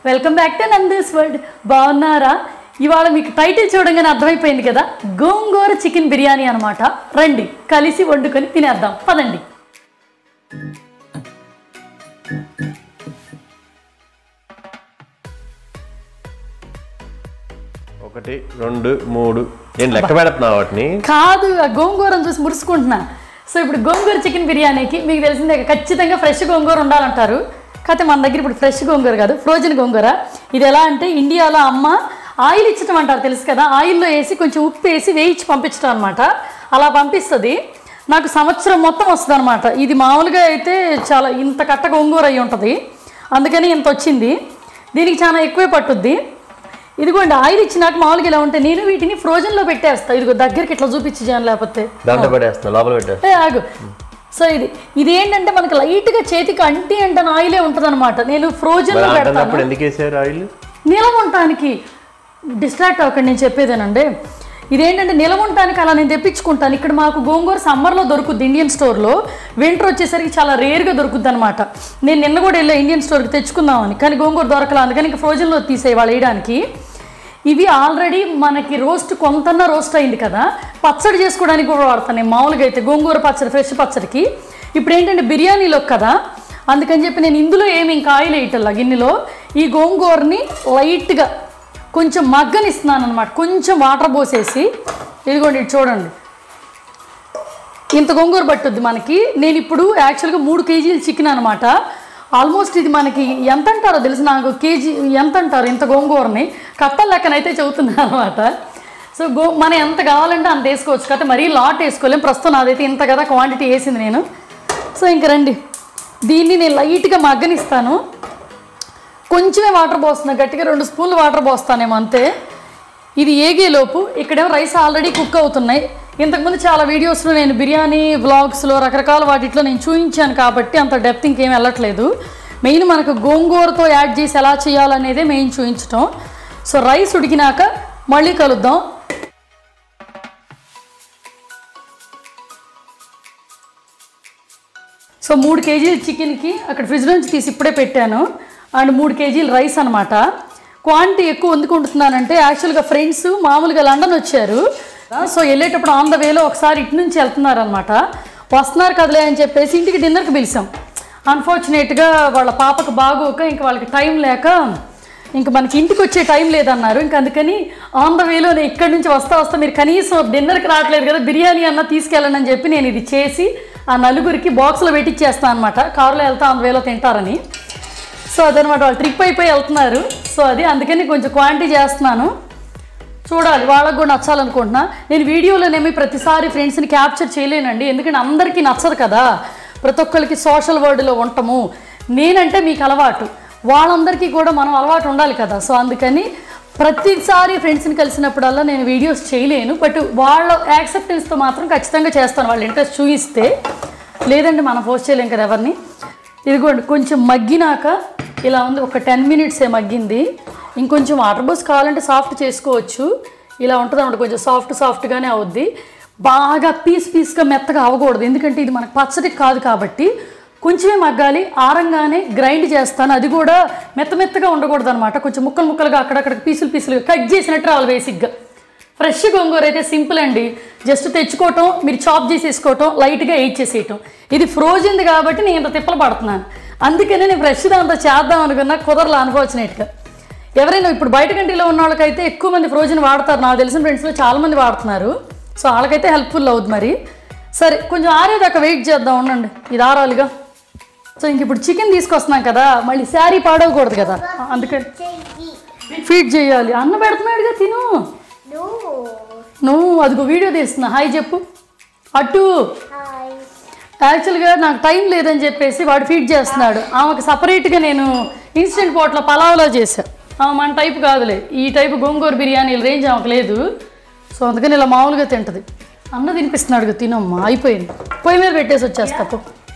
Welcome back to Nandu's world. బాగున్నారా? ఇవాళ మీకు టైటిల్ చూడగానే అర్థమైపోయింది కదా, గోంగూర చికెన్ బిర్యానీ అనమాట. రండి కలిసి వండుకొని తినేద్దాం, పదండి. ఒకటి రెండు మూడు నేను లెక్క పెడుతున్నా వాటిని కాదు, ఆ గోంగూరను చూసి మురుసుకుంటున్నా. సో ఇప్పుడు గోంగూర చికెన్ బిర్యానీకి మీకు తెలిసిందే, ఖచ్చితంగా ఫ్రెష్ గోంగూర ఉండాలంటారు. కాకపోతే మన దగ్గర ఇప్పుడు ఫ్రెష్ గోంగూర కాదు, ఫ్రోజన్ గోంగూర. ఇది ఎలా అంటే ఇండియాలో అమ్మ ఆయిల్ ఇచ్చటం అంటారు, తెలుసు కదా, ఆయిల్లో వేసి కొంచెం ఉప్పు వేసి వేయించి పంపించడం అనమాట. అలా పంపిస్తుంది. నాకు సంవత్సరం మొత్తం వస్తుంది అనమాట. ఇది మామూలుగా అయితే చాలా ఇంత కట్ట గోంగూర అయి ఉంటుంది, అందుకని ఇంత వచ్చింది. దీనికి చాలా ఎక్కువే పట్టుద్ది. ఇదిగోండి ఆయిల్ ఇచ్చినాక మామూలుగా ఇలా ఉంటే నేను వీటిని ఫ్రోజన్లో పెట్టేస్తాను. ఇదిగో దగ్గరికి ఇట్లా చూపించి జాన్, లేకపోతే ఆగు. సో ఇది ఏంటంటే మనకి లైట్గా చేతికి అంటే ఆయిలే ఉంటుంది అనమాట. నేను ఫ్రోజన్లో పెడతాను నిలవ ఉండటానికి. డిస్ట్రాక్ట్ అవ్వకండి, నేను చెప్పేదేనండి. ఇదేంటంటే నిలవ ఉండటానికి అలా నేను తెప్పించుకుంటాను. ఇక్కడ మాకు గోంగూర సమ్మర్లో దొరుకుద్ది ఇండియన్ స్టోర్లో, వింటర్ వచ్చేసరికి చాలా రేర్గా దొరుకుద్ది అనమాట. నేను నిన్న కూడా వెళ్ళా ఇండియన్ స్టోర్కి తెచ్చుకుందామని, కానీ గోంగూర దొరకలా, అందుకని ఇంకా ఫ్రోజన్లో తీసేయి వాళ్ళు వేయడానికి. ఇవి ఆల్రెడీ మనకి కొంతన్నా రోస్ట్ అయింది కదా, పచ్చడి చేసుకోవడానికి కూడా వాడతాను నేను మామూలుగా అయితే. గోంగూర పచ్చడి, ఫ్రెష్ పచ్చడికి. ఇప్పుడు ఏంటంటే బిర్యానీలో కదా, అందుకని చెప్పి నేను ఇందులో ఏమి ఇంకా ఆయిల్ వేయటల్లా గిన్నెలో. ఈ గోంగూరని లైట్గా కొంచెం మగ్గనిస్తున్నాను అనమాట. కొంచెం వాటర్ పోసేసి, ఇదిగోండి ఇది చూడండి, ఇంత గోంగూర పట్టుద్ది మనకి. నేను ఇప్పుడు యాక్చువల్గా 3 కేజీలు చికెన్ అనమాట. ఆల్మోస్ట్ ఇది మనకి ఎంత అంటారో తెలుసు నాకు, కేజీ ఎంత అంటారు ఇంత గోంగూరని, కట్టల లెక్కనైతే చెబుతున్నాను అనమాట. సో మనం ఎంత కావాలంటే అంత వేసుకోవచ్చు, కాబట్టి మరీ లాట్ వేసుకోలేం. ప్రస్తుతం నాదైతే ఇంత కదా క్వాంటిటీ వేసింది నేను. సో ఇంక రండి, దీన్ని నేను లైట్గా మగ్గనిస్తాను. కొంచెమే వాటర్ పోస్తున్నా, గట్టిగా 2 స్పూన్లు వాటర్ పోస్తానేమో అంతే. ఇది ఏగేలోపు ఇక్కడేమో రైస్ ఆల్రెడీ కుక్ అవుతున్నాయి. ఇంతకుముందు చాలా వీడియోస్లో నేను బిర్యానీ వ్లాగ్స్లో రకరకాల వాటిలో నేను చూపించాను కాబట్టి అంత డెప్త్ ఇంకేం వెళ్ళట్లేదు. మెయిన్ మనకు గోంగూరతో యాడ్ చేసి ఎలా చేయాలనేదే మెయిన్ చూపించటం. సో రైస్ ఉడికినాక మళ్ళీ కలుద్దాం. సో 3 కేజీల చికెన్కి అక్కడ ఫ్రిడ్జ్ నుంచి తీసి ఇప్పుడే పెట్టాను. అండ్ 3 కేజీల రైస్ అనమాట. క్వాంటిటీ ఎక్కువ ఎందుకు వండుతున్నానంటే, యాక్చువల్గా ఫ్రెండ్స్ మామూలుగా లండన్ వచ్చారు. సో వెళ్ళేటప్పుడు ఆన్ ద వేలో ఒకసారి ఇటు నుంచి వెళ్తున్నారనమాట. వస్తున్నారు కదలే అని చెప్పేసి ఇంటికి డిన్నర్కి పిలిచాం. అన్ఫార్చునేట్గా వాళ్ళ పాపకు బాగోక ఇంకా వాళ్ళకి టైం లేక ఇంక మనకి ఇంటికి వచ్చే టైం లేదన్నారు. ఇంక అందుకని ఆన్ ద వేలో నేను ఇక్కడి నుంచి వస్తా మీరు కనీసం డిన్నర్కి రావట్లేదు కదా, బిర్యానీ అన్న తీసుకెళ్ళండి అని చెప్పి నేను ఇది చేసి ఆ నలుగురికి బాక్స్లో పెట్టిచ్చేస్తాను అనమాట. కారులో వెళ్తా ఆన్ ద వేలో తింటారని. సో అదనమాట, వాళ్ళు ట్రిప్ అయిపోయి వెళ్తున్నారు. సో అది అందుకని కొంచెం క్వాంటిటీ చేస్తున్నాను. చూడాలి, వాళ్ళకు కూడా నచ్చాలనుకుంటున్నా. నేను వీడియోలోనేమి ప్రతిసారి ఫ్రెండ్స్ని క్యాప్చర్ చేయలేనండి, ఎందుకంటే అందరికీ నచ్చదు కదా. ప్రతి ఒక్కరికి సోషల్ వరల్డ్లో ఉంటాము. నేనంటే మీకు అలవాటు, వాళ్ళందరికీ కూడా మనం అలవాటు ఉండాలి కదా. సో అందుకని ప్రతిసారి ఫ్రెండ్స్ని కలిసినప్పుడల్లా నేను వీడియోస్ చేయలేను. బట్ వాళ్ళ యాక్సెప్టెన్స్తో మాత్రం ఖచ్చితంగా చేస్తాను, వాళ్ళు ఇంట్రెస్ట్ చూపిస్తే. లేదంటే మనం పోస్ట్ చేయలేం కదా ఎవరిని. ఇదిగోండి కొంచెం మగ్గినాక ఇలా ఉంది, ఒక 10 మినిట్సే మగ్గింది. ఇంకొంచెం వాటర్ బోస్ కావాలంటే సాఫ్ట్ చేసుకోవచ్చు. ఇలా ఉంటుంది అన్నమాట, కొంచెం సాఫ్ట్గానే అవుద్ది. బాగా పీస్గా మెత్తగా అవ్వకూడదు, ఎందుకంటే ఇది మనకు పచ్చడికి కాదు కాబట్టి కొంచెమే మగ్గాలి. ఆరంగానే గ్రైండ్ చేస్తాను, అది కూడా మెత్తగా ఉండకూడదు అనమాట. కొంచెం ముక్కలుగా అక్కడక్కడ పీసులుగా కట్ చేసినట్టు రావాలి. బేసిక్గా ఫ్రెష్ గోంగూర అయితే సింపుల్ అండి, జస్ట్ తెచ్చుకోవటం, మీరు చాప్ చేసేసుకోవటం, లైట్గా చేసేయటం. ఇది ఫ్రోజన్ది కాబట్టి నేను ఇంత తిప్పలు పడుతున్నాను. అందుకనే నేను ఫ్రెష్ దాంతో చేద్దాం అనుకున్నా, కుదరలా అన్ఫార్చునేట్గా. ఎవరైనా ఇప్పుడు బయట కంట్రీలో ఉన్న వాళ్ళకైతే ఎక్కువ మంది ఫ్రోజన్ వాడతారు, నాకు తెలిసిన ఫ్రెండ్స్లో చాలామంది వాడుతున్నారు. సో వాళ్ళకైతే హెల్ప్ఫుల్ అవుతుంది. మరి సరే, కొంచెం ఆరేదాకా వెయిట్ చేద్దాం, ఉండండి, ఇది ఆరాలిగా. సో ఇంక ఇప్పుడు చికెన్ తీసుకొస్తున్నాం కదా, మళ్ళీ శారీ పాడవకూడదు కదా, అందుకని ఫీడ్ చేయాలి. అన్న పెడుతున్నాడుగా, తిను నువ్వు. అదిగో వీడియో తీస్తున్నా, హాయ్ చెప్పు అటు. యాక్చువల్గా నాకు టైం లేదని చెప్పేసి వాడు ఫీడ్ చేస్తున్నాడు. ఆమెకు సపరేట్గా నేను ఇన్స్టెంట్ పాట్లో పలావ్లో చేశాను. మన టైపు కాదులే, ఈ టైపు గోంగూర బిర్యానీల రేంజ్ ఆమెకు లేదు. సో అందుకని ఇలా మామూలుగా తింటుంది. అన్న తినిపిస్తున్నాడు, తినమ్మా, అయిపోయింది. పొయ్యి మీద పెట్టేసి వచ్చేస్తా.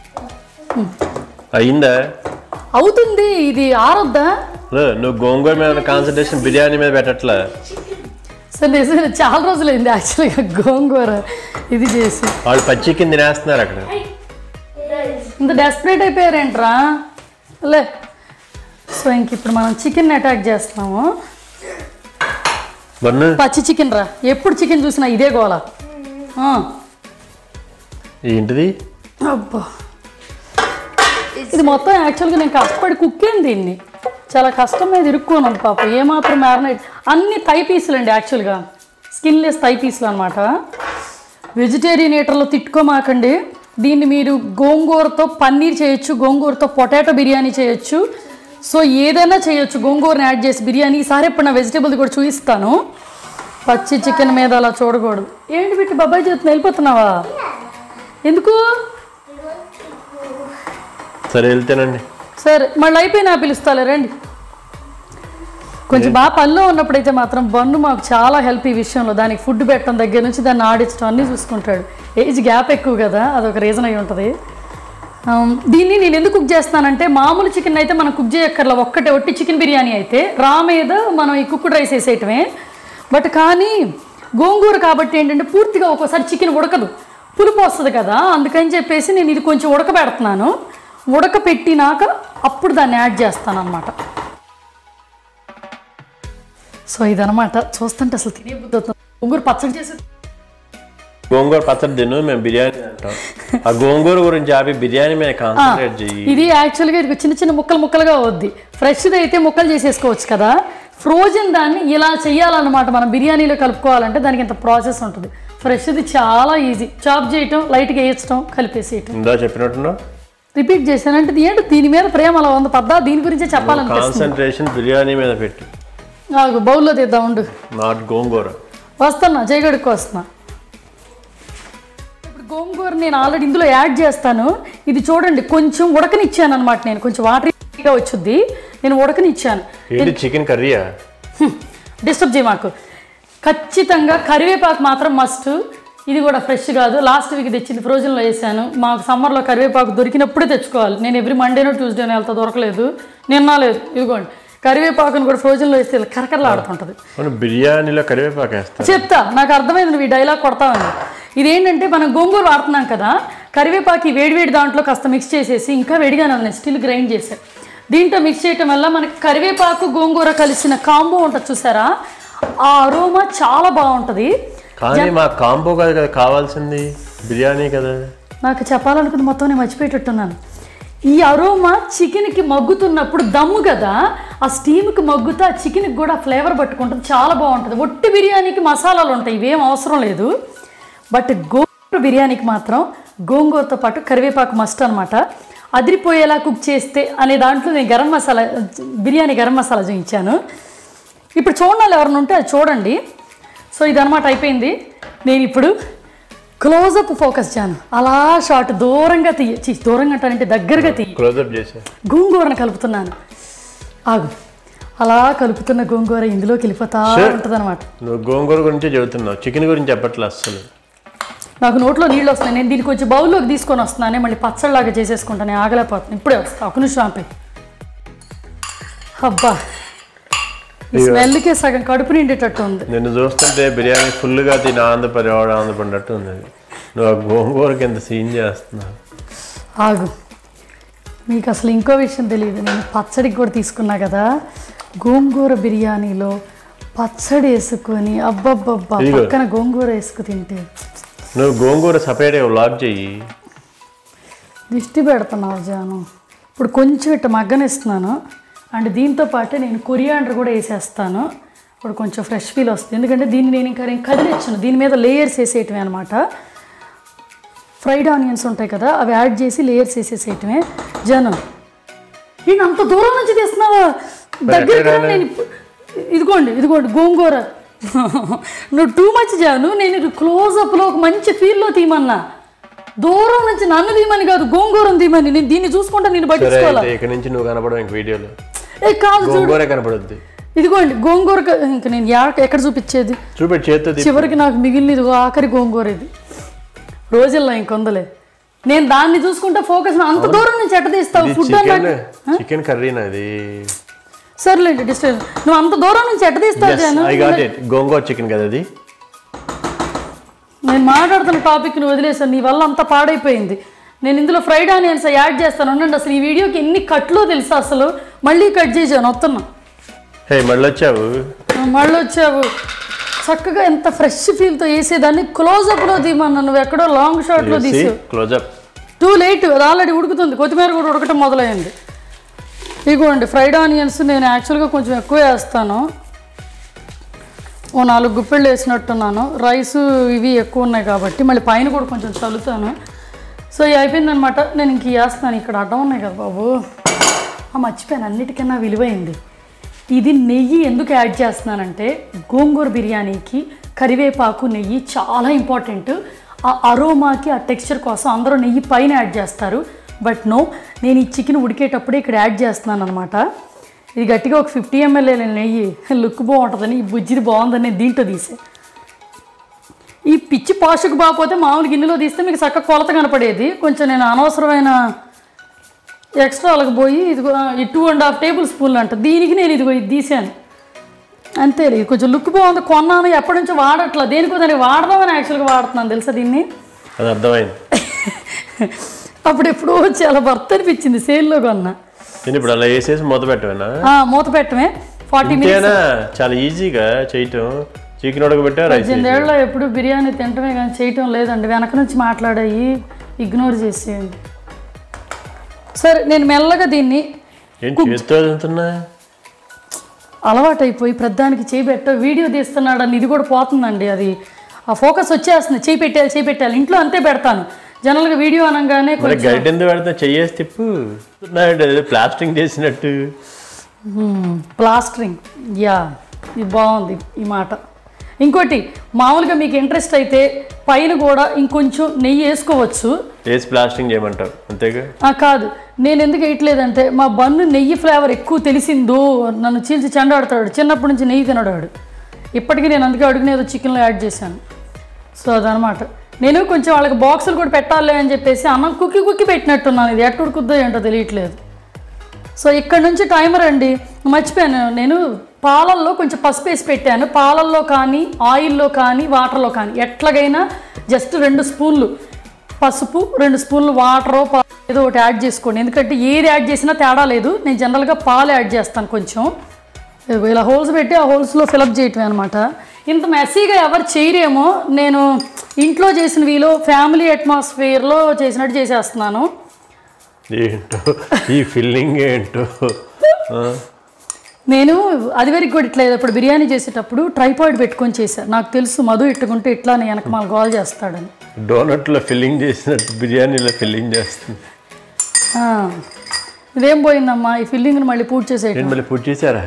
అయిందా? అవుతుంది, ఇది ఆరొద్దా? నువ్వు గోంగూర మీద కాన్సన్ట్రేషన్ బిర్యానీ మీద పెట్టట్లే. సో నిజంగా చాలా రోజులైంది యాక్చువల్గా గోంగూర ఇది చేసి. వాళ్ళు పచ్చి కింద తినేస్తున్నారు అక్కడ. ఇంత డెస్పరేట్ అయిపోయారేంట్రా లే. సో ఇంక ఇప్పుడు మనం చికెన్ అటాక్ చేస్తున్నాము. బన్ను పచ్చి చికెన్ రా, ఎప్పుడు చికెన్ చూసినా ఇదే గోల. ఏంటిది? అబ్బా, ఇది మొత్తం యాక్చువల్గా నేను కష్టపడి కుక్కేను దీన్ని. చాలా కష్టం మీద ఇరుక్కున్నాను పాప. ఏమాత్రం మ్యారినేట్, అన్ని థై పీసులు అండి యాక్చువల్గా, స్కిన్లెస్ థై పీసులు అనమాట. వెజిటేరియన్ ఈటర్లో తిట్టుకోమాకండి. దీన్ని మీరు గోంగూరతో పన్నీర్ చేయొచ్చు, గోంగూరతో పొటాటో బిర్యానీ చేయొచ్చు. సో ఏదైనా చేయొచ్చు గోంగూరని యాడ్ చేసి బిర్యానీ. ఈసారి ఇప్పుడు నా వెజిటేబుల్ది కూడా చూపిస్తాను. పచ్చి చికెన్ మీద అలా చూడకూడదు. ఏంటి పెట్టి బాబాయ్ చేతున్నా, వెళ్ళిపోతున్నావా? ఎందుకు? సరే వెళ్తేనండి. సరే మళ్ళీ అయిపోయినా పిలుస్తాలే రండి. కొంచెం బాగా పనిలో ఉన్నప్పుడైతే మాత్రం బన్ను మాకు చాలా హెల్ప్ ఈ విషయంలో. దానికి ఫుడ్ పెట్టడం దగ్గర నుంచి దాన్ని ఆడించడం అన్నీ చూసుకుంటాడు. ఏజ్ గ్యాప్ ఎక్కువ కదా, అదొక రీజన్ అయి ఉంటుంది. దీన్ని నేను ఎందుకు కుక్ చేస్తానంటే, మామూలు చికెన్ అయితే మనం కుక్ చేయక్కర్లా, ఒట్టి చికెన్ బిర్యానీ అయితే రా మీద మనం ఈ కుక్డ్ రైస్ వేసేయటమే. బట్ కానీ గోంగూర కాబట్టి ఏంటంటే పూర్తిగా ఒక్కోసారి చికెన్ ఉడకదు, పులుపు వస్తుంది కదా. అందుకని చెప్పేసి నేను ఇది కొంచెం ఉడకబెడుతున్నాను. ఉడకపెట్టినాక అప్పుడు దాన్ని యాడ్ చేస్తాను అనమాట. సో ఇదనమాట. చూస్తుంటే అసలు తినే బుద్ధి అవుతుంది. గోంగూర పచ్చడి చేసి, గోంగూర పచ్చడి తిను, మేము బిర్యానీ అంటాం. ఆ గోంగూర గురించి ఆపి బిర్యానీ మీద కాన్సన్ట్రేట్ చెయ్యి. ఇది యాక్చువల్గా ఇది చిన్న చిన్న ముక్కలుగా అవుద్ది. ఫ్రెష్ది అయితే ముక్కలు చేసేసుకోవచ్చు కదా. ఫ్రోజన్ దాన్ని ఇలా చేయాలన్నమాట. మనం బిర్యానీలో కలుపుకోవాలంటే దానికి ఇంత ప్రాసెస్ ఉంటుంది. ఫ్రెష్ది చాలా ఈజీ, చాప్ చేయటం, లైట్గా వేయించడం, కలిపేసేయటం. ఇందా చెప్పినట్టున్నా రిపీట్ చేశానంటే ఏంటి దీని మీద ప్రేమ అలా ఉంది పద్దా, దీని గురించే చెప్పాలనిపిస్తుంది. కాన్సన్ట్రేషన్ బిర్యానీ మీద పెట్టు. నాకు బౌల్లో తీద్దాం ఉండు. నాట్ గోంగూర. వస్తున్నా, జయగడికి వస్తున్నా. ఇప్పుడు గోంగూర నేను ఆల్రెడీ ఇందులో యాడ్ చేస్తాను. ఇది చూడండి, కొంచెం ఉడకనిచ్చాను అనమాట. నేను కొంచెం వాటరీగా వచ్చుద్ది, నేను ఉడకనిచ్చాను. ఏంటి చికెన్ కర్రీయా? డిస్టర్బ్ చేయ మాకు. ఖచ్చితంగా కరివేపాకు మాత్రం మస్ట్. ఇది కూడా ఫ్రెష్ కాదు, లాస్ట్ వీక్ తెచ్చింది, ఫ్రోజన్లో వేసాను. మాకు సమ్మర్లో కరివేపాకు దొరికినప్పుడే తెచ్చుకోవాలి. నేను ఎవ్రీ మండేనో ట్యూస్డేనో వెళ్తా, దొరకలేదు, నిన్న లేదు. ఇదిగోండి కరివేపాకును కూడా ఫ్రోజన్లో వేస్తే కరకరలాడుతుంటుంది. బిర్యానీలో కరివేపాకు వేస్తా. చెప్తా, నాకు అర్థమైంది నువ్వు ఈ డైలాగ్ కొడతావని. ఇదేంటంటే మనం గోంగూర వాడుతున్నాం కదా, కరివేపాకు వేడివేడి దాంట్లో కాస్త మిక్స్ చేసేసి, ఇంకా వేడిగానే ఉంది, స్టిల్ గ్రైండ్ చేశాను. దీంట్లో మిక్స్ చేయటం వల్ల మనకి కరివేపాకు గోంగూర కలిసిన కాంబో ఉంటుంది చూసారా, ఆ అరోమా చాలా బాగుంటుంది. కానీ మా కాంబో కాదు కదా కావాల్సింది, బిర్యానీ కదా. నాకు చెప్పాలనుకుంది మొత్తం నేను మర్చిపోయేటట్టున్నాను. ఈ అరోమా చికెన్కి మగ్గుతున్నప్పుడు దమ్ము కదా, ఆ స్టీమ్కి మగ్గుతా చికెన్కి కూడా ఫ్లేవర్ పట్టుకుంటుంది, చాలా బాగుంటుంది. ఒట్టి బిర్యానీకి మసాలాలు ఉంటాయి, ఇవేం అవసరం లేదు. బట్ గోంగూర బిర్యానీకి మాత్రం గోంగూరతో పాటు కరివేపాకు మస్ట్ అనమాట. అదిరిపోయేలా కుక్ చేస్తే అనే దాంట్లో నేను గరం మసాలా, బిర్యానీ గరం మసాలా చూపించాను. ఇప్పుడు చూడాలి ఎవరైనా ఉంటే అది చూడండి. సో ఇదన్నమాట అయిపోయింది. నేను ఇప్పుడు క్లోజప్ ఫోకస్ చేయను, అలా షార్ట్ దూరంగా తీయ, దూరంగా అంటానంటే దగ్గరగా తీయ, క్లోజప్ చేసా. గోంగూరను కలుపుతున్నాను. ఆగు, అలా కలుపుతున్న గోంగూర ఇందులోకి వెళ్ళిపోతా ఉంటుంది అనమాట. నువ్వు గోంగూర గురించి చెబుతున్నావు, చికెన్ గురించి చెప్పట్లే అస్సలు. నాకు నోట్లో నీళ్ళు వస్తున్నాయి. నేను దీనికి కొంచెం బౌల్లోకి తీసుకొని వస్తున్నానే, మళ్ళీ పచ్చడిలాగా చేసేసుకుంటాను. నేను ఆగలేకపోతున్నాను, ఇప్పుడే వస్తా, ఒక నిమిషం ఆపే. అబ్బా, ఈ స్మెల్కే సగం కడుపు నిండేటట్టు ఉంది. నిన్ను చూస్తుంటే బిర్యానీ ఫుల్గా తిని ఆనందపడినట్టు ఉంది. నువ్వు ఆ గోంగూరకి ఎంత సీన్ చేస్తున్నావు. ఆగు, మీకు అసలు ఇంకో విషయం తెలియదు. నేను పచ్చడికి కూడా తీసుకున్నా కదా, గోంగూర బిర్యానీలో పచ్చడి వేసుకొని అబ్బబ్బబ్బా పక్కన గోంగూర వేసుకు తింటే. నువ్వు గోంగూర సపరేట్గా వ్లాగ్ చెయ్యి. దిష్టి పెడుతున్నావు జాను. ఇప్పుడు కొంచెం ఇట్ట మగ్గనిస్తున్నాను. అండ్ దీంతో పాటు నేను కొరియాండర్ కూడా వేసేస్తాను. ఇప్పుడు కొంచెం ఫ్రెష్ ఫీల్ వస్తుంది, ఎందుకంటే దీన్ని నేను ఇంకా కదిలించాను. దీని మీద లేయర్స్ వేసేయటమే అనమాట. ఫ్రైడ్ ఆనియన్స్ ఉంటాయి కదా, అవి యాడ్ చేసి లేయర్స్ వేసేసేయటమే. జాను, నేను అంత దూరం నుంచి తీస్తున్నావా? దగ్గర నేను ఇదిగోండి గోంగూర. నువ్వు టూ మచ్ జాను. నేను క్లోజప్లో ఒక మంచి ఫీల్లో తీయమన్నా, దూరం నుంచి నన్ను తీయమని కాదు, గోంగూరను తీయమని. నేను దీన్ని చూసుకుంటా, నేను పట్టించుకోవాలి. ఇక్కడ నుంచి నువ్వు కనపడవు ఇంక వీడియోలో. కాదు, గోంగూర కనపడుద్ది. ఇదిగోండి గోంగూర. ఇంకా నేను ఎక్కడ చూపించేది? చివరికి నాకు మిగిలినది ఆఖరి గోంగూర. ఇది రోజుల్లో ఇంకొందలే. నేను దాన్ని చూసుకుంటా ఫోకస్. అంత దూరం నుంచి ఎట్ట తీస్తావు? ఫుడ్ చికెన్ కర్రీనా అది? సర్లేండి, డిస్టర్బ్. నువ్వు అంత దూరం నుంచి ఎట్ట తీస్తావు? గోంగూర చికెన్ కదా అది. నేను మాట్లాడుతున్న టాపిక్ నువ్వు వదిలేసాను, నీ వల్ల అంతా పాడైపోయింది. నేను ఇందులో ఫ్రైడ్ ఆనియన్స్ యాడ్ చేస్తాను. ఉండండి, అసలు ఈ వీడియోకి ఎన్ని కట్లో తెలుసా, అసలు మళ్ళీ కట్ చేసాను వస్తున్నా. మళ్ళీ వచ్చావు చక్కగా ఎంత ఫ్రెష్ ఫీల్తో వేసేదాన్ని క్లోజప్లో తీయమన్నా, నువ్వు ఎక్కడో లాంగ్ షాట్లో తీసావు. క్లోజప్ టూ లేట్, అది ఆల్రెడీ ఉడుకుతుంది, కొత్తిమీర కూడా ఉడకటం మొదలైంది. ఇదిగోండి ఫ్రైడ్ ఆనియన్స్ నేను యాక్చువల్గా కొంచెం ఎక్కువ వేస్తాను, ఓ 4 గుప్పెళ్ళు వేసినట్టున్నాను. రైసు ఇవి ఎక్కువ ఉన్నాయి కాబట్టి మళ్ళీ పైన కూడా కొంచెం చల్లుతాను. సో ఇవి అయిపోయిందనమాట. నేను ఇంక వేస్తాను. ఇక్కడ అడ్డం ఉన్నాయి కదా బాబు, మర్చిపోయాను, అన్నిటికన్నా విలువైంది ఇది నెయ్యి. ఎందుకు యాడ్ చేస్తున్నానంటే గోంగూర బిర్యానీకి కరివేపాకు నెయ్యి చాలా ఇంపార్టెంట్. ఆ అరోమాకి ఆ టెక్స్చర్ కోసం అందరూ నెయ్యి పైన యాడ్ చేస్తారు, బట్ నో, నేను ఈ చికెన్ ఉడికేటప్పుడే ఇక్కడ యాడ్ చేస్తున్నాను అనమాట. ఇది గట్టిగా ఒక 50 ml నెయ్యి, లుక్ బాగుంటుందని, ఈ బుజ్జిది బాగుందని నేను దీంట్లో తీసే. ఈ పిచ్చి పాషకు బాగపోతే మామూలు గిన్నెలో తీస్తే మీకు చక్కగా కొలత కనపడేది. కొంచెం నేను అనవసరమైన ఎక్స్ట్రా వాళ్ళకి పోయి ఇదిగో 2.5 టేబుల్ స్పూన్లు అంట, దీనికి నేను ఇదిగో ఇది తీసాను అంతే. ఇది కొంచెం లుక్ బాగుంది, కొన్నాను, ఎప్పటి నుంచో వాడట్లా, దేనికో దానికి వాడదామని యాక్చువల్గా వాడుతున్నాను తెలుసా దీన్ని. అది అర్థమైంది. అప్పుడు ఎప్పుడో చాలా వర్త్ అనిపించింది, సేల్లో కొన్నా. ఇప్పుడు అలా వేసేసి మూత పెట్టమేనా? మూత పెట్టమే 40 minutes. చాలా ఈజీగా చేయటం. చికెన్ ఉడకబెట్టా, 18 ఏళ్ళలో ఎప్పుడు బిర్యానీ తింటమే కానీ చేయటం లేదండి, వెనక నుంచి మాట్లాడాయి ఇగ్నోర్ చేసేయండి. సరే నేను మెల్లగా దీన్ని అలవాటు అయిపోయి ప్రధానికి చేయి పెట్ట వీడియో తీస్తున్నాడని ఇది కూడా పోతుందండి. అది ఆ ఫోకస్ వచ్చేస్తుంది, చేయి పెట్టాలి. ఇంట్లో అంతే పెడతాను జనరల్గా, వీడియో అనగానే చెయ్యేసి తిప్పు, ప్లాస్టింగ్ చేసినట్టు. ప్లాస్టరింగ్, యా, ఇది బాగుంది ఈ మాట. ఇంకోటి, మామూలుగా మీకు ఇంట్రెస్ట్ అయితే పైన కూడా ఇంకొంచెం నెయ్యి వేసుకోవచ్చు. ప్లాస్టింగ్ చేయమంటావు అంతేగా? కాదు, నేను ఎందుకు వేయట్లేదంటే మా బన్ను నెయ్యి ఫ్లేవర్ ఎక్కువ తెలిసిందో, నన్ను చీల్చి చెండాడుతాడు, చిన్నప్పటి నుంచి నెయ్యి తినడాడు. ఇప్పటికీ నేను అందుకే అడుగునేదో చికెన్లో యాడ్ చేశాను. సో అదనమాట. నేను కొంచెం వాళ్ళకి బాక్సులు కూడా పెట్టాలి అని చెప్పేసి అన్నం కుక్కి పెట్టినట్టున్నాను, ఇది ఎట్టు ఉడుకుద్దో ఏంటో తెలియట్లేదు. సో ఇక్కడ నుంచి టైమర్ అండి, మర్చిపోయాను, నేను పాలల్లో కొంచెం పసుపు వేసి పెట్టాను. పాలల్లో కానీ ఆయిల్లో కానీ వాటర్లో కానీ ఎట్లాగైనా జస్ట్ 2 స్పూన్లు పసుపు 2 స్పూన్లు వాటరు ఏదో ఒకటి యాడ్ చేసుకోండి, ఎందుకంటే ఏది యాడ్ చేసినా తేడా లేదు. నేను జనరల్గా పాలు యాడ్ చేస్తాను కొంచెం, ఇలా హోల్స్ పెట్టి ఆ హోల్స్లో ఫిలప్ చేయటమే అనమాట. ఇంత మెస్సీగా ఎవరు చేయరేమో, నేను ఇంట్లో చేసిన వీలో ఫ్యామిలీ అట్మాస్ఫియర్లో చేసినట్టు చేసేస్తున్నాను. ఏంటో ఈ ఫీలింగ్ ఏంటో. నేను అది వరకు కూడా ఇట్లా ఇప్పుడు బిర్యానీ చేసేటప్పుడు ట్రైపాడ్ పెట్టుకొని చేశాను. నాకు తెలుసు మధు ఇట్టుకుంటే ఇట్లానే వెనక మాకు కాల్ చేస్తాడని. డోనట్లో ఫిల్లింగ్ చేసినట్టు బిర్యానీలో ఫిల్లింగ్ చేస్తుంది. ఇదేం పోయిందమ్మా, ఈ ఫిల్లింగ్ని మళ్ళీ పూర్తి చేసేయండి. మళ్ళీ పూర్తి చేశారా?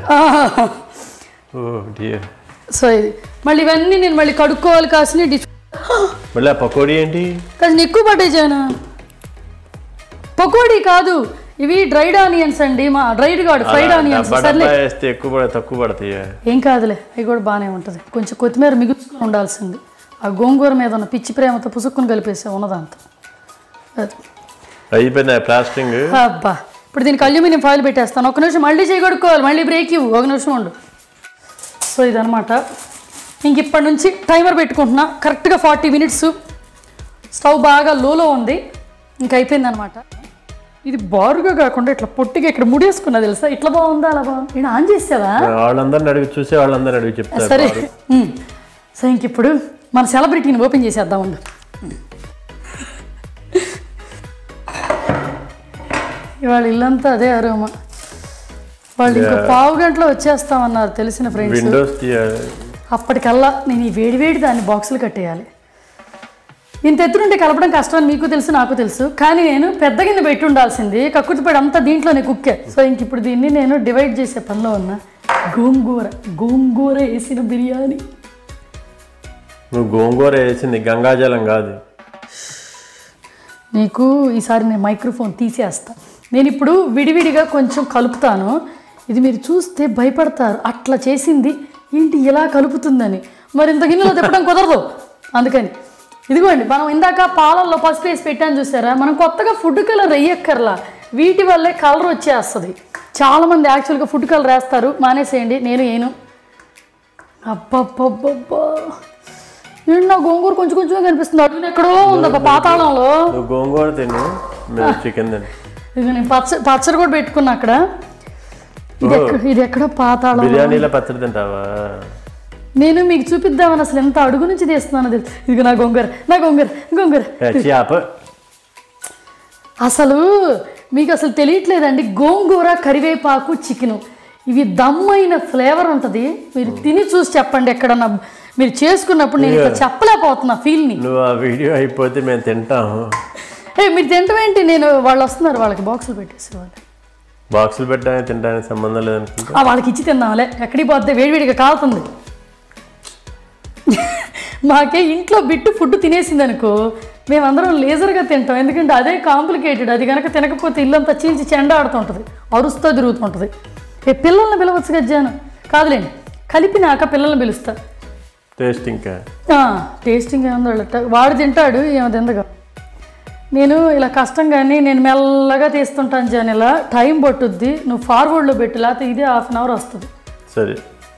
సో ఇది మళ్ళీ ఇవన్నీ నేను మళ్ళీ కడుక్కోవాలి. కాసిన మళ్ళీ పకోడీ ఏంటి? కాసిన ఎక్కువ పట్టేసాను. పకోడీ కాదు, ఇవి డ్రైడ్ ఆనియన్స్ అండి, మా డ్రైడ్ కాదు ఫ్రైడ్ ఆనియన్స్. తక్కువ పడతాయి, ఏం కాదులే, అవి కూడా బాగానే ఉంటుంది. కొంచెం కొత్తిమీర మిగుల్చుకొని ఉండాల్సింది. ఆ గోంగూర మీద ఉన్న పిచ్చి ప్రేమతో పుసుక్కుని కలిపేసా ఉన్నదంతా. అయిపోయింది ప్లాస్టింగ్. అబ్బా, ఇప్పుడు దీనికి అల్యూమినియం ఫాయిల్ పెట్టేస్తాను. ఒక నిమిషం మళ్ళీ చేయగొడుకోవాలి, మళ్ళీ బ్రేక్ ఇవ్వు, ఒక నిమిషం ఉండు. సో ఇదనమాట. ఇంక ఇప్పటి నుంచి టైమర్ పెట్టుకుంటున్నా, కరెక్ట్గా 40 minutes. స్టవ్ బాగా లోలో ఉంది, ఇంక అయిపోయింది అనమాట. ఇది బారుగా కాకుండా ఇట్లా పొట్టిగా ఇక్కడ ముడేసుకున్నా తెలుసా, ఇట్లా బాగుందా అలా బాగుంది. నేను ఆన్ చేసావా? వాళ్ళందరిని అడిగి చూసే వాళ్ళందరిని అడిగి చెప్తారు. సరే, సో ఇంక ఇప్పుడు మన సెలబ్రిటీని ఓపెన్ చేసేద్దాం. ఉండు, ఇవాళ ఇల్లంతా అదే అరోమా. వాళ్ళు ఇంకో 1/2 గంటలో వచ్చేస్తామన్నారు తెలిసిన ఫ్రెండ్స్. అప్పటికల్లా నేను ఈ వేడివేడి దాన్ని బాక్సులు కట్టేయాలి. ఇంత ఎత్తునుంటే కలపడం కష్టం అని మీకు తెలుసు, నాకు తెలుసు. కానీ నేను పెద్ద గిన్నె పెట్టి ఉండాల్సింది, కక్కుర్తిపడి అంతా దీంట్లోనే కుక్కే. సో ఇంక ఇప్పుడు దీన్ని నేను డివైడ్ చేసే పనిలో ఉన్నా. గోంగూర వేసిన బిర్యానీ. నువ్వు గోంగూర వేసింది గంగాజలం కాదు. నీకు ఈసారి నేను మైక్రోఫోన్ తీసేస్తా. నేను ఇప్పుడు విడివిడిగా కొంచెం కలుపుతాను. ఇది మీరు చూస్తే భయపడతారు, అట్లా చేసింది ఏంటి ఇలా కలుపుతుందని. మరి ఇంత గిన్నెలో తిప్పడం కుదరదు. అందుకని ఇదిగోండి, మనం ఇందాక పాలల్లో పసుపు వేసి పెట్టాను చూసారా, మనం కొత్తగా ఫుడ్ కలర్ వేయక్కర్లా, వీటి వల్లే కలర్ వచ్చేస్తుంది. చాలామంది యాక్చువల్గా ఫుడ్ కలర్ వేస్తారు, మానేసేయండి, నేను వేయను. అబ్బబ్బబ్బబ్బా, ఏంటి నా గోంగూర కొంచెం కొంచెం కనిపిస్తుంది, అడుగున ఎక్కడో ఉందబ్బా పాతాళంలో. నువ్వు గోంగూర తిను, మేము చికెన్ తిను. ఇక నేను పచ్చడి కూడా పెట్టుకున్నా అక్కడ. ఇది ఎక్కడో పాతాళం. బిర్యానీలో పచ్చడి తింటావా? నేను మీకు చూపిద్దామని అసలు ఎంత అడుగు నుంచి తీస్తున్నానో తెలుసు. ఇది నా గోంగూర, నా గోంగూర, గోంగూర. అసలు మీకు అసలు తెలియట్లేదండి, గోంగూర కరివేపాకు చికెను ఇవి దమ్మైన ఫ్లేవర్ ఉంటుంది. మీరు తిని చూసి చెప్పండి ఎక్కడన్నా మీరు చేసుకున్నప్పుడు. నేను ఇక్కడ చెప్పలేకపోతున్నా ఫీల్ని. నువ్వు ఆ వీడియో అయిపోతే మేము తింటాము. మీరు తింటామేంటి? నేను వాళ్ళు వస్తున్నారు, వాళ్ళకి బాక్సులు పెట్టేసి వాళ్ళు బాక్సులు పెట్టడానికి తినడానికి సంబంధం లేదనుకుంటా. వాళ్ళకి ఇచ్చి తిందాంలే, ఎక్కడికి పోతే వేడివేడిగా కాలుతుంది. మాకే ఇంట్లో బిట్టు ఫుడ్ తినేసింది అనుకో, మేమందరం లేజర్గా తింటాం. ఎందుకంటే అదే కాంప్లికేటెడ్. అది కనుక తినకపోతే ఇల్లంతా చీల్చి చెండ ఆడుతుంటుంది, అరుస్తూ తిరుగుతుంటుంది. పిల్లల్ని పిలవచ్చు గజ్జాను కాదులేండి, కలిపినాక పిల్లల్ని పిలుస్తా. టేస్టింగ్ ఏముందో వాడు తింటాడు, ఏమో తిందగా. నేను ఇలా కష్టంగానే నేను మెల్లగా తీస్తుంటాను జాన్. ఇలా టైం పట్టుద్ది, నువ్వు ఫార్వర్డ్లో పెట్టు, లేకపోతే ఇదే హాఫ్ అన్ అవర్ వస్తుంది. సరే.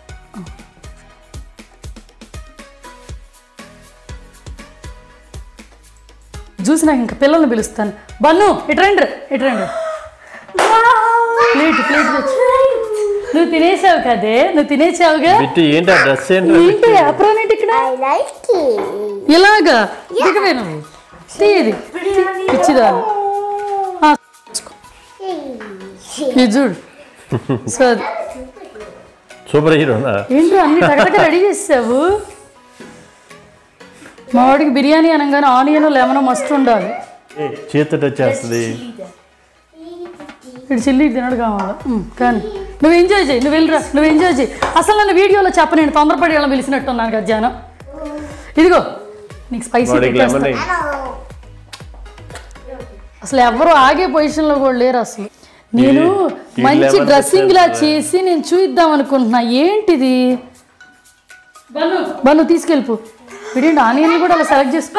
చూసి నాకు ఇంకా పిల్లల్ని పిలుస్తాను. బన్ను ఇట్రండి ఇట్రండి. ప్లేట్ నువ్వు తినేసావు కదే, నువ్వు తినేసావుగా. ఏంటి డ్రెస్ ఏంటి అప్రాన్ ఏంటి ఇక్కడ ఇలాగా దిగవేను ఇది పిచ్చిదా ఇది చూడు. సరే సూపర్ హీరోనా ఏంటి అన్ని టగటగ రెడీ చేసావు. మా వాడికి బిర్యానీ అనగానే ఆనియన్ లెమన్ మస్తు ఉండాలి. చేతితో వచ్చేస్తుంది. ఇటు చిల్లి తినడు కావాలి. కానీ నువ్వు ఎంజాయ్ చేయి, నువ్వు వెళ్ళిరా, నువ్వు ఎంజాయ్ చేయి. అసలు నన్ను వీడియోలో చెప్ప, నేను తొందరపడి ఇలా పిలిచినట్టున్నాను గజ్జానం. ఇదిగో నీకు స్పైసీ అసలు ఎవరు ఆగే పొజిషన్లో కూడా లేరు అసలు. నేను మంచి డ్రెస్సింగ్ లా చేసి నేను చూద్దాం అనుకుంటున్నా. ఏంటిది బన్ను తీసుకెళ్ళిపో. విడండి ఆనియన్ కూడా అలా సెలెక్ట్ చేసుకో.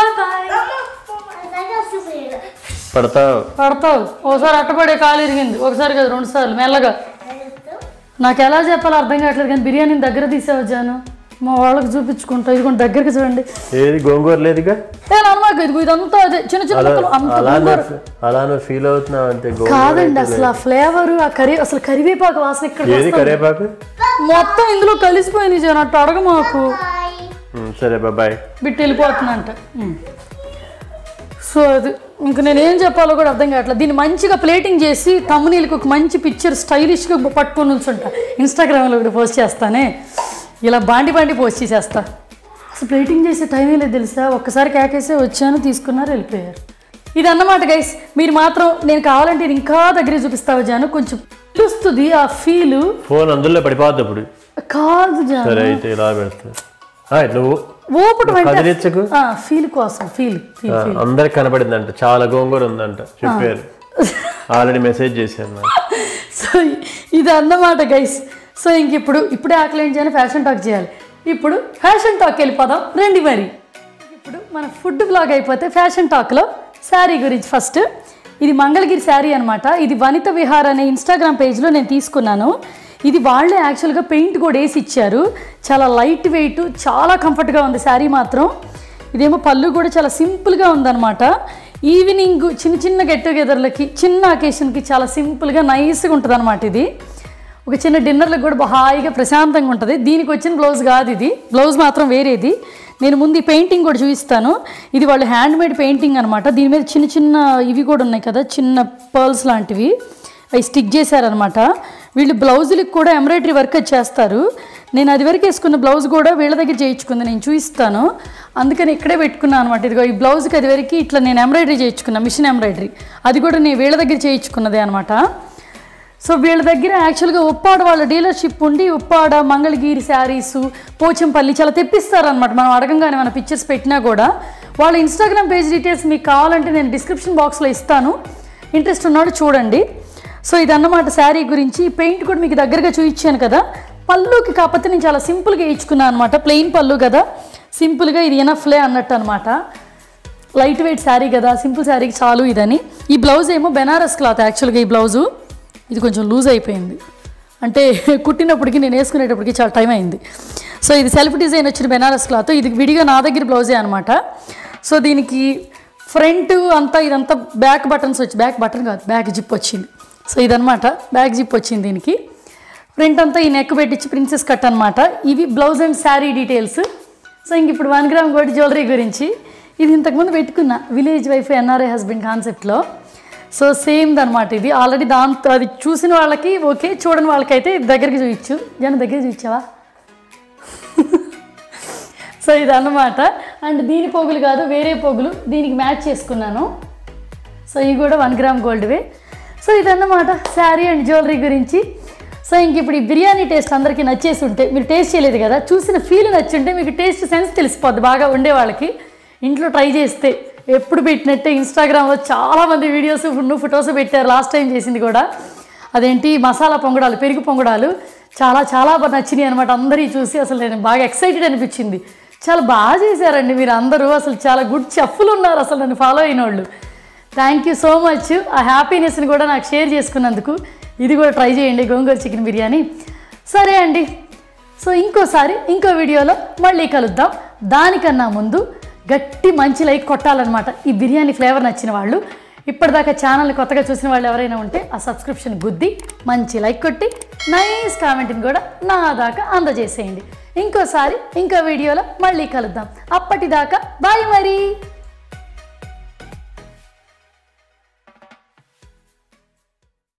పడతావు ఒకసారి అట్టపడే కాలు ఇరిగింది, ఒకసారి కదా 2 సార్లు మెల్లగా. నాకు ఎలా చెప్పాలో అర్థం కావట్లేదు, కానీ బిర్యానీని దగ్గర తీసావు జాను. మా వాళ్ళకి చూపించుకుంటా. ఇది కొంచెం దగ్గరికి చూడండి. ఏది గోంగూర లేదుగా. ఇది ఇదంతా అదే చిన్న చిన్న ఫీల్ అవుతున్నావు అంతే. కాదండి అసలు ఆ ఫ్లేవర్, ఆ అసలు కరివేపాకు వాసన ఇక్కడ కరివేపాకు మొత్తం ఇందులో కలిసిపోయింది జాను. అట్టు అడగ మాకు. సరే బాయ్ బిట్టు వెళ్ళిపోతుందంట. సో అది ఇంక నేనేం చెప్పాలో కూడా అర్థం కావట్లేదు. దీన్ని మంచిగా ప్లేటింగ్ చేసి తమ్మునీళ్ళకి ఒక మంచి పిక్చర్ స్టైలిష్గా పట్టుకొని ఉంచుంటా. ఇన్స్టాగ్రామ్లో కూడా పోస్ట్ చేస్తానే, ఇలా బాండి పోస్ట్ చేసేస్తా. అసలు ప్లేటింగ్ చేసే టైమే లేదు తెలుసా. ఒక్కసారి కేకేసే వచ్చాను, తీసుకున్నారు, వెళ్ళిపోయారు. ఇది అన్నమాట గైస్. మీరు మాత్రం నేను కావాలంటే ఇది ఇంకా దగ్గర చూపిస్తావు జాను, కొంచెం తెలుస్తుంది ఆ ఫీల్. ఫోన్ అందులో పడిపోద్ది అప్పుడు. కాదు జాను, ఫీల్ కోసం ఫీల్ అందరికి కనబడిందంట. చాలా గోంగూర ఉందంట చెప్పారు, ఆల్రెడీ మెసేజ్ చేశారు. సో ఇది అన్నమాట గైస్. సో ఇంక ఇప్పుడే ఆకలి ఏం చేయాలి, ఫ్యాషన్ టాక్ చేయాలి. ఇప్పుడు ఫ్యాషన్ టాక్ వెళ్ళిపోదాం రండి. మరి ఇప్పుడు మన ఫుడ్ బ్లాగ్ అయిపోతే ఫ్యాషన్ టాక్లో శారీ గురించి ఫస్ట్. ఇది మంగళగిరి శారీ అనమాట. ఇది వనిత విహార్ అనే ఇన్స్టాగ్రామ్ పేజ్లో నేను తీసుకున్నాను. ఇది వాళ్ళే యాక్చువల్గా పెయింట్ కూడా వేసి ఇచ్చారు. చాలా లైట్ వెయిట్, చాలా కంఫర్ట్గా ఉంది శారీ మాత్రం. ఇదేమో పళ్ళు కూడా చాలా సింపుల్గా ఉందన్నమాట. ఈవినింగ్ చిన్న చిన్న గెట్ టుగెదర్లకి, చిన్న అకేషన్కి చాలా సింపుల్గా నైస్గా ఉంటుంది అనమాట. ఇది ఒక చిన్న డిన్నర్లకు కూడా హాయిగా ప్రశాంతంగా ఉంటుంది. దీనికి వచ్చిన బ్లౌజ్ కాదు ఇది, బ్లౌజ్ మాత్రం వేరేది. నేను ముందు ఈ పెయింటింగ్ కూడా చూపిస్తాను. ఇది వాళ్ళు హ్యాండ్మేడ్ పెయింటింగ్ అనమాట. దీని మీద చిన్న చిన్న ఇవి కూడా ఉన్నాయి కదా, చిన్న పర్ల్స్ లాంటివి, అవి స్టిక్ చేశారనమాట. వీళ్ళు బ్లౌజులకి కూడా ఎంబ్రాయిడరీ వర్క్ చేస్తారు. నేను అది వరకు వేసుకున్న బ్లౌజ్ కూడా వీళ్ళ దగ్గర చేయించుకుంది, నేను చూపిస్తాను. అందుకని ఇక్కడే పెట్టుకున్నాను అనమాట. ఇదిగో ఈ బ్లౌజ్కి అది వరకు ఇట్లా నేను ఎంబ్రాయిడరీ చేయించుకున్నా, మిషన్ ఎంబ్రాయిడరీ. అది కూడా నేను వీళ్ళ దగ్గర చేయించుకున్నదే అనమాట. సో వీళ్ళ దగ్గర యాక్చువల్గా ఉప్పాడ వాళ్ళ డీలర్షిప్ ఉండి, ఉప్పాడ, మంగళగిరి శారీసు, పోచంపల్లి చాలా తెప్పిస్తారనమాట. మనం అడగంగానే మన పిక్చర్స్ పెట్టినా కూడా. వాళ్ళ ఇన్స్టాగ్రామ్ పేజ్ డీటెయిల్స్ మీకు కావాలంటే నేను డిస్క్రిప్షన్ బాక్స్లో ఇస్తాను, ఇంట్రెస్ట్ ఉన్నాడు చూడండి. సో ఇదన్నమాట శారీ గురించి. పెయింట్ కూడా మీకు దగ్గరగా చూపించాను కదా. పళ్ళుకి కాకపోతే నేను చాలా సింపుల్గా వేయించుకున్నాను అనమాట. ప్లెయిన్ పళ్ళు కదా, సింపుల్గా ఇది ఎనఫ్లే అన్నట్టు అనమాట. లైట్ వెయిట్ శారీ కదా, సింపుల్ శారీకి చాలు ఇదని. ఈ బ్లౌజ్ ఏమో బెనారస్ క్లాత్ యాక్చువల్గా. ఈ బ్లౌజు ఇది కొంచెం లూజ్ అయిపోయింది, అంటే కుట్టినప్పటికీ నేను వేసుకునేటప్పటికి చాలా టైం అయింది. సో ఇది సెల్ఫ్ డిజైన్ వచ్చిన బెనారస్ క్లాత్. ఇది విడిగా నా దగ్గర బ్లౌజే అనమాట. సో దీనికి ఫ్రంట్ అంతా ఇదంతా బ్యాక్ బటన్స్ వచ్చి, బ్యాక్ బటన్ కాదు బ్యాక్ జిప్ వచ్చింది. సో ఇదనమాట బ్యాక్ జిప్ వచ్చింది. దీనికి ఫ్రంట్ అంతా ఈ నెక్ పెట్టించి ప్రిన్సెస్ కట్ అనమాట. ఇవి blouse and sari details. So ఇంక ఇప్పుడు 1 గ్రామ్ గోల్డ్ జ్యువెలరీ గురించి. ఇది ఇంతకుముందు పెట్టుకున్నా విలేజ్ వైఫ్ ఎన్ఆర్ఐ హస్బెండ్ కాన్సెప్ట్లో. సో సేమ్ అనమాట ఇది. ఆల్రెడీ దాంతో అది చూసిన వాళ్ళకి ఓకే, చూడని వాళ్ళకైతే దగ్గరికి చూపించు. దగ్గరికి చూపించావా? సో ఇదన్నమాట. అండ్ దీని పోగులు కాదు, వేరే పోగులు దీనికి మ్యాచ్ చేసుకున్నాను. సో ఇవి కూడా 1 గ్రామ్ గోల్డ్వే. సో ఇదన్నమాట శారీ అండ్ జ్యువెలరీ గురించి. సో ఇంక ఇప్పుడు ఈ బిర్యానీ టేస్ట్ అందరికీ నచ్చేసి ఉంటే, మీరు టేస్ట్ చేయలేదు కదా, చూసిన ఫీల్ నచ్చుంటే మీకు టేస్ట్ సెన్స్ తెలిసిపోద్ది బాగా ఉండే వాళ్ళకి. ఇంట్లో ట్రై చేస్తే ఎప్పుడు పెట్టినట్టే ఇన్స్టాగ్రామ్లో చాలామంది వీడియోస్ ఫొటోస్ పెట్టారు. లాస్ట్ టైం చేసింది కూడా అదేంటి మసాలా పొంగడాలు, పెరుగు పొంగడాలు చాలా చాలా బాగా నచ్చినాయి అనమాట. అందరికీ చూసి అసలు నేను బాగా ఎక్సైటెడ్ అనిపించింది. చాలా బాగా చేశారండి మీరు అందరూ, అసలు చాలా గుడ్ చెఫ్లు ఉన్నారు అసలు నన్ను ఫాలో అయిన వాళ్ళు. Thank you so much. ఆ హ్యాపీనెస్ని కూడా నాకు షేర్ చేసుకున్నందుకు. ఇది కూడా ట్రై చేయండి గోంగూర చికెన్ బిర్యానీ. సరే అండి. సో ఇంకోసారి ఇంకో వీడియోలో మళ్ళీ కలుద్దాం. దానికన్నా ముందు గట్టి మంచి లైక్ కొట్టాలన్నమాట ఈ బిర్యానీ ఫ్లేవర్ నచ్చిన వాళ్ళు. ఇప్పటిదాకా ఛానల్ని కొత్తగా చూసిన వాళ్ళు ఎవరైనా ఉంటే ఆ సబ్స్క్రిప్షన్ గుద్ది మంచి లైక్ కొట్టి నైస్ కామెంట్ని కూడా నా దాకా అందజేసేయండి. ఇంకోసారి ఇంకో వీడియోలో మళ్ళీ కలుద్దాం. అప్పటిదాకా బాయ్ మరి.